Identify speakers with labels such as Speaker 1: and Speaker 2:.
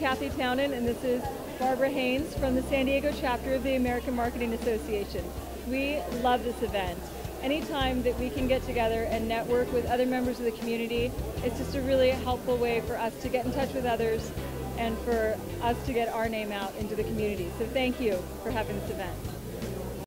Speaker 1: Kathy Townend, and this is Barbara Haines from the San Diego chapter of the American Marketing Association. We love this event. Anytime that we can get together and network with other members of the community, it's just a really helpful way for us to get in touch with others and for us to get our name out into the community. So thank you for having this event.